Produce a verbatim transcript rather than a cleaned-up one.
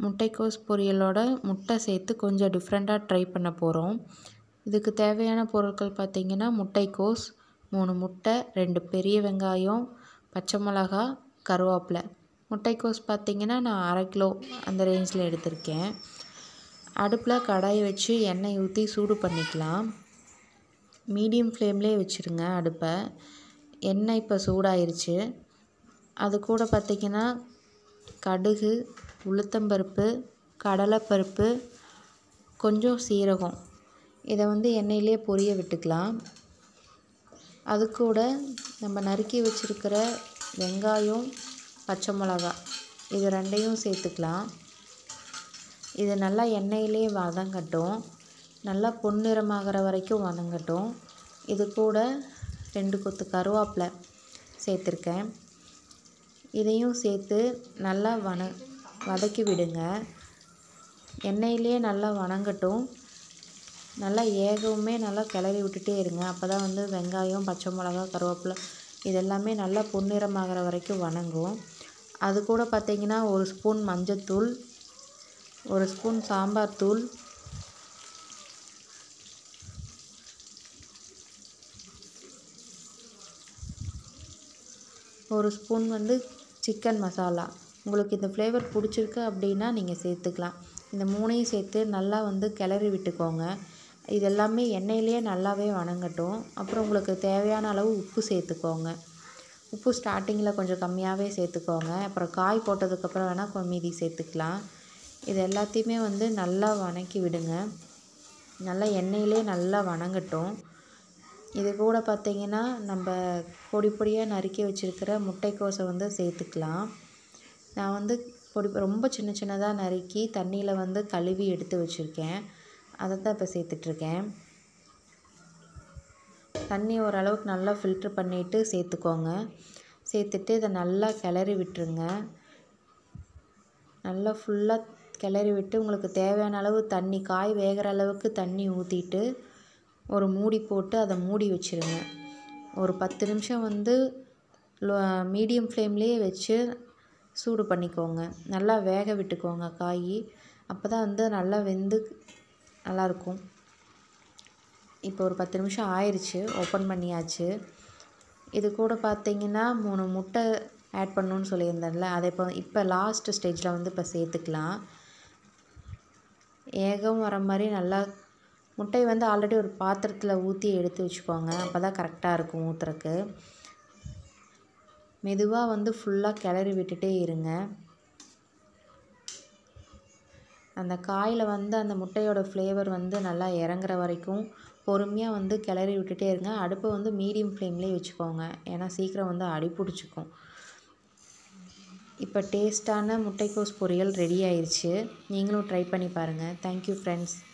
முட்டைக்கோஸ் பொரியலோட முட்டை சேர்த்து கொஞ்சம் டிஃப்ரெண்ட்டாக ட்ரை பண்ண போகிறோம். இதுக்கு தேவையான பொருட்கள் பார்த்திங்கன்னா முட்டைக்கோஸ் மூணு முட்டை, ரெண்டு பெரிய வெங்காயம், பச்சை மிளகா, கருவேப்பிலை. முட்டைக்கோஸ் பார்த்திங்கன்னா நான் அரை கிலோ அந்த ரேஞ்சில் எடுத்திருக்கேன். அடுப்பில் கடாயை வச்சு எண்ணெய் ஊற்றி சூடு பண்ணிக்கலாம். மீடியம் ஃப்ளேம்லேயே வச்சுருங்க அடுப்பை. எண்ணெய் இப்போ சூடாயிருச்சு. அது கூட பார்த்திங்கன்னா கடுகு, உளுத்தம்பருப்பு, கடலைப்பருப்பு, கொஞ்சம் சீரகம் இதை வந்து எண்ணெயிலே பொரிய விட்டுக்கலாம். அது கூட நம்ம நறுக்கி வச்சுருக்கிற வெங்காயம், பச்சை மிளகா இது ரெண்டையும் சேர்த்துக்கலாம். இது நல்லா எண்ணெயிலே வதங்கட்டும். நல்லா பொன்னிறமாகிற வரைக்கும் வதங்கட்டும். இது கூட ரெண்டு கொத்து கருவேப்பிலை சேர்த்துருக்கேன். இதையும் சேர்த்து நல்லா வன வதக்கி விடுங்க. எண்ணெயிலே நல்லா வதங்கட்டும். நல்லா ஏகவுமே நல்லா கிளறி விட்டுட்டே இருங்க. அப்போ தான் வந்து வெங்காயம், பச்சை மிளகா, கருவேப்பிலை இதெல்லாமே நல்லா பொன்னிறமாகிற வரைக்கும் வதங்கும். அது கூட பார்த்திங்கன்னா ஒரு ஸ்பூன் மஞ்சத்தூள், ஒரு ஸ்பூன் சாம்பார் தூள், ஒரு ஸ்பூன் வந்து சிக்கன் மசாலா. உங்களுக்கு இந்த ஃப்ளேவர் பிடிச்சிருக்கு அப்படின்னா நீங்கள் சேர்த்துக்கலாம். இந்த மூணையும் சேர்த்து நல்லா வந்து கிளறி விட்டுக்கோங்க. இது எல்லாமே எண்ணெயிலேயே நல்லாவே வதங்கட்டும். அப்புறம் உங்களுக்கு தேவையான அளவு உப்பு சேர்த்துக்கோங்க. உப்பு ஸ்டார்டிங்கில் கொஞ்சம் கம்மியாகவே சேர்த்துக்கோங்க. அப்புறம் காய் போட்டதுக்கப்புறம் வேணால் கொஞ்சம் மீதி சேர்த்துக்கலாம். இது எல்லாத்தையுமே வந்து நல்லா வதக்கி விடுங்க. நல்லா எண்ணெயிலே நல்லா வதங்கட்டும். இது கூட பார்த்திங்கன்னா நம்ம பொடி பொடியாக நறுக்கி வச்சுருக்கிற முட்டைக்கோஸை வந்து சேர்த்துக்கலாம். நான் வந்து பொடி ரொம்ப சின்ன சின்னதாக நறுக்கி தண்ணியில் வந்து கழுவி எடுத்து வச்சுருக்கேன். அதை தான் இப்போ சேர்த்துட்ருக்கேன். தண்ணி ஓரளவுக்கு நல்லா ஃபில்ட்ரு பண்ணிவிட்டு சேர்த்துக்கோங்க. சேர்த்துட்டு இதை நல்லா கிளறி விட்டுருங்க. நல்லா ஃபுல்லாக கிளறி விட்டு உங்களுக்கு தேவையான அளவு தண்ணி, காய் வேகிற அளவுக்கு தண்ணி ஊற்றிட்டு ஒரு மூடி போட்டு அதை மூடி வச்சுருங்க. ஒரு பத்து நிமிஷம் வந்து மீடியம் ஃப்ளேம்லேயே வச்சு சூடு பண்ணிக்கோங்க. நல்லா வேக விட்டுக்கோங்க காய். அப்போ தான் வந்து நல்லா வெந்து நல்லாயிருக்கும். இப்போ ஒரு பத்து நிமிஷம் ஆயிடுச்சு. ஓப்பன் பண்ணியாச்சு. இது கூட பார்த்திங்கன்னா மூணு முட்டை ஆட் பண்ணணுன்னு சொல்லியிருந்தேன்ல, அதை இப்போ இப்போ லாஸ்ட் ஸ்டேஜில் வந்து இப்போ சேர்த்துக்கலாம். ஏகம் வர மாதிரி நல்லா முட்டை வந்து ஆல்ரெடி ஒரு பாத்திரத்தில் ஊற்றி எடுத்து வச்சுக்கோங்க. அப்போ தான் கரெக்டாக இருக்கும் ஊற்றுறக்கு. மெதுவாக வந்து ஃபுல்லாக கிளறி விட்டுட்டே இருங்க. அந்த காயில் வந்து அந்த முட்டையோட ஃப்ளேவர் வந்து நல்லா இறங்குற வரைக்கும் பொறுமையாக வந்து கிளறி விட்டுட்டே இருங்க. அடுப்பை வந்து மீடியம் ஃப்ளேம்லேயே வச்சுக்கோங்க. ஏன்னா சீக்கிரம் வந்து அடி பிடிச்சிக்கும். இப்போ டேஸ்ட்டான முட்டைக்கோஸ் பொரியல் ரெடி ஆயிடுச்சு. நீங்களும் ட்ரை பண்ணி பாருங்கள். Thank you friends.